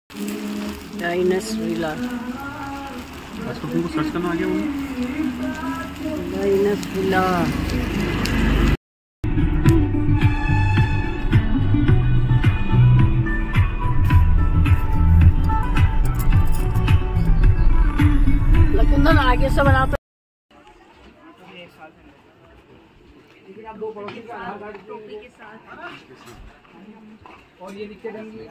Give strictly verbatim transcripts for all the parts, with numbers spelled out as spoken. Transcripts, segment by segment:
डाइनस villa. आज तो तुमको सर्च करना आ गया वो डाइनस विला। लकुंदन आगे से बनाते टोपी के साथ और ये दिक्कत है।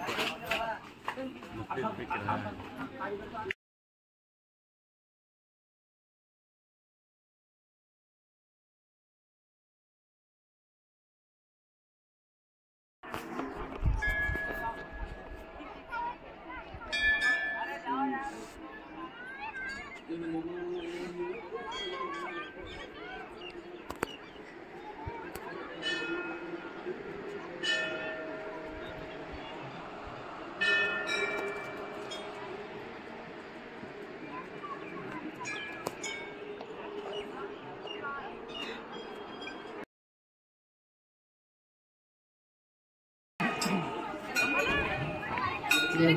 ये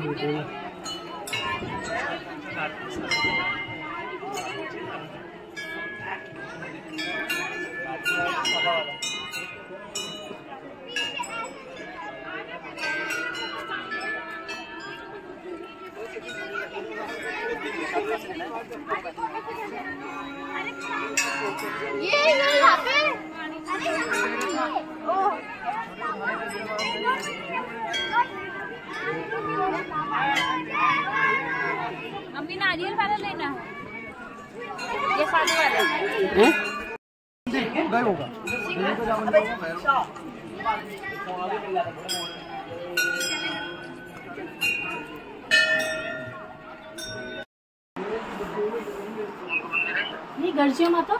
यहाँ पे अम्मी नारियल वाला लेना है, ये सादे वाला गए होगा। ये गर्जिया माता,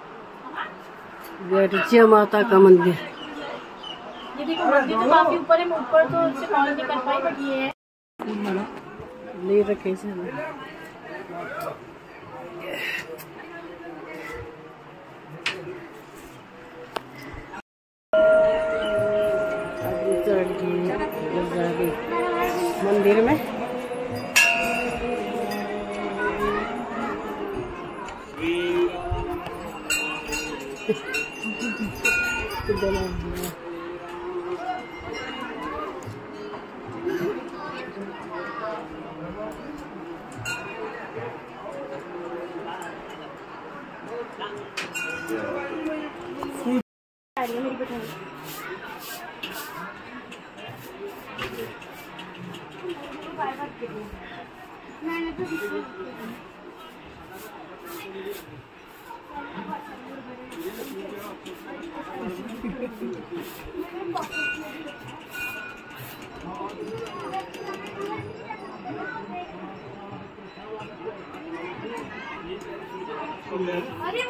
गर्जिया माता का मंदिर। ये देखो मंदिर तो काफी ऊपर है, मैं ऊपर तो उससे कॉल नहीं कर पाई, बट ये है ले रखे से मंदिर में। मेरी बटन मैंने तो अरे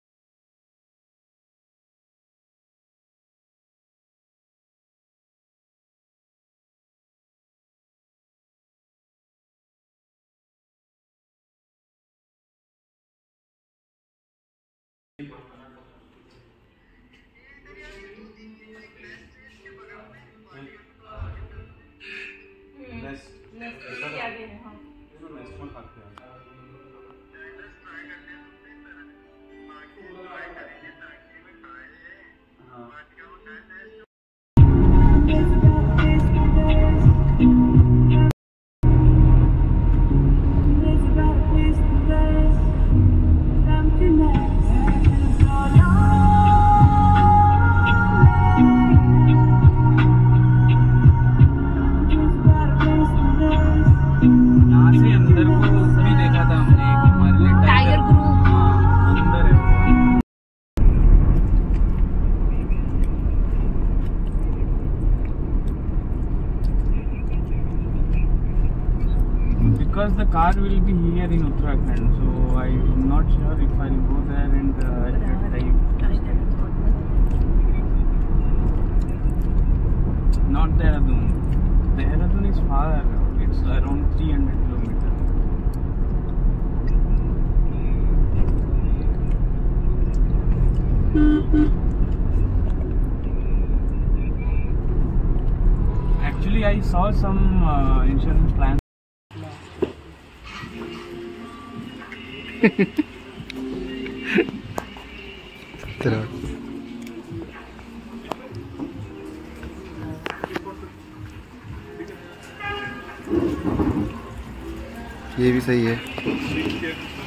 because the car will be here in Uttarakhand, so I'm not sure if I'll go there and uh, at that time. Not Dehradun. Dehradun is far. It's around three hundred kilometers. Actually, I saw some uh, insurance plans. तेरा ये भी सही है।